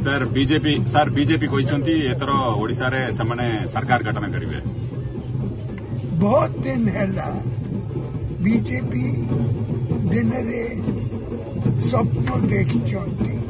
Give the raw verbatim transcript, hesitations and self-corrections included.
Sir BJP sir BJP कहते एथर ओडिशा रे समाने सरकार गठन करेंगे। बहुत दिन है बीजेपी दिन रे स्वप्न देखी।